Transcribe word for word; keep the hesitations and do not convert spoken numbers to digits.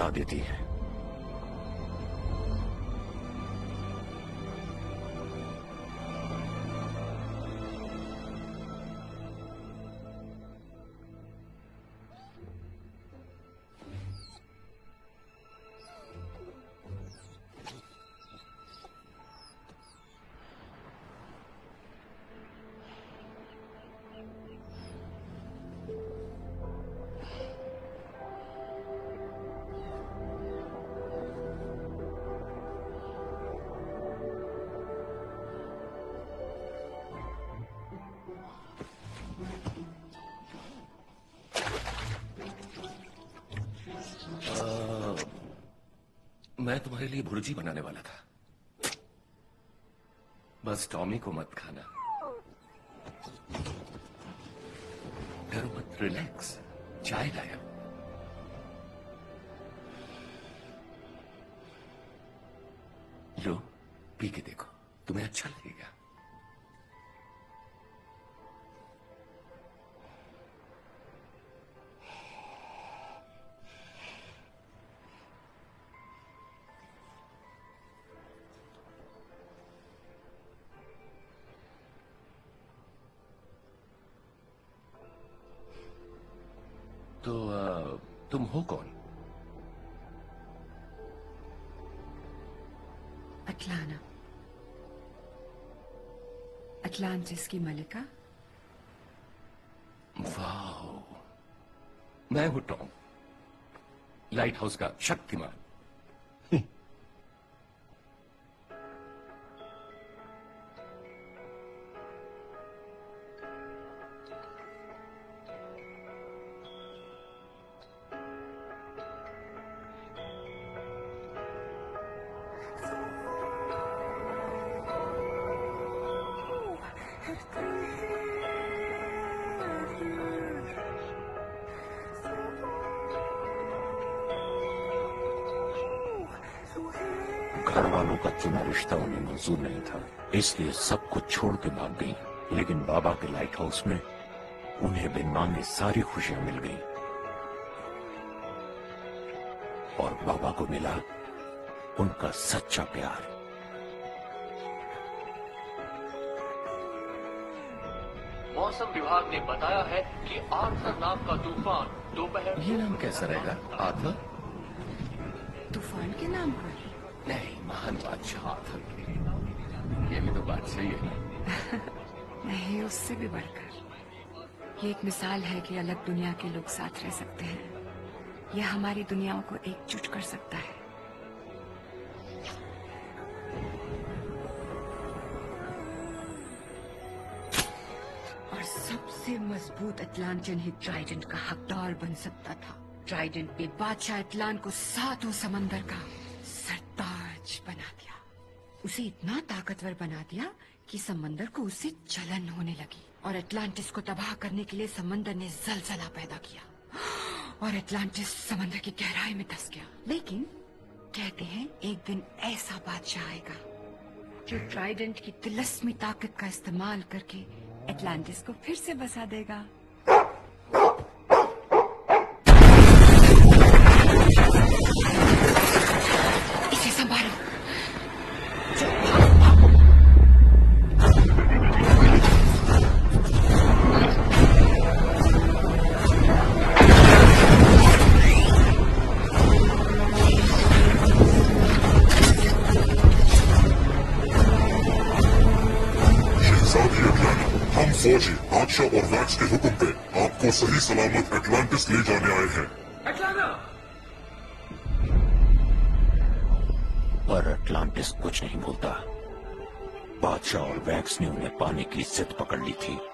बता देती है। मैं तुम्हारे लिए भुर्जी बनाने वाला था, बस टॉमी को मत खाना। डरो मत, रिलैक्स, चाय लाया। लो, पी के देखो, तुम्हें अच्छा लगेगा। तो आ, तुम हो कौन? अटलाना, अटलांटिस की मलिका। वाह, मैं हूं टॉम, लाइट हाउस का शक्तिमान। घर वालों का चुना रिश्ता उन्हें मंजूर नहीं था, इसलिए सब कुछ छोड़ के भाग गई। लेकिन बाबा के लाइट हाउस में उन्हें बिन मांगे सारी खुशियां मिल गईं। और बाबा को मिला उनका सच्चा प्यार। मौसम विभाग ने बताया है कि आर्थर नाम का तूफान दोपहर। ये नाम कैसा रहेगा, आर्थर? तूफान के नाम पर? नहीं, महान बादशाह आर्थर के। ये भी तो बादशाह ही है। नहीं, उससे भी बढ़कर। ये एक मिसाल है कि अलग दुनिया के लोग साथ रह सकते हैं। यह हमारी दुनियाओं को एकजुट कर सकता है। और सबसे मजबूत अटलांटियन ही ट्राइडेंट का हकदार बन सकता था। ट्राइडेंट ने बादशाह अटलांट को सातों समंदर का सरताज बना दिया। उसे इतना ताकतवर बना दिया कि समंदर को उससे जलन होने लगी। और अटलांटिस को तबाह करने के लिए समंदर ने जलजला पैदा किया और अटलांटिस समंदर की गहराई में धंस गया। लेकिन कहते हैं एक दिन ऐसा बादशाह आएगा जो ट्राइडेंट की तिलस्मी ताकत का इस्तेमाल करके अटलांटिस को फिर से बसा देगा। इसे संभालो। फौजी बादशाह और वैक्स के हुक्म पे आपको सही सलामत अटलांटिस ले जाने आए हैं। पर अटलांटिस कुछ नहीं बोलता। बादशाह और वैक्स ने उन्हें पाने की जिद पकड़ ली थी।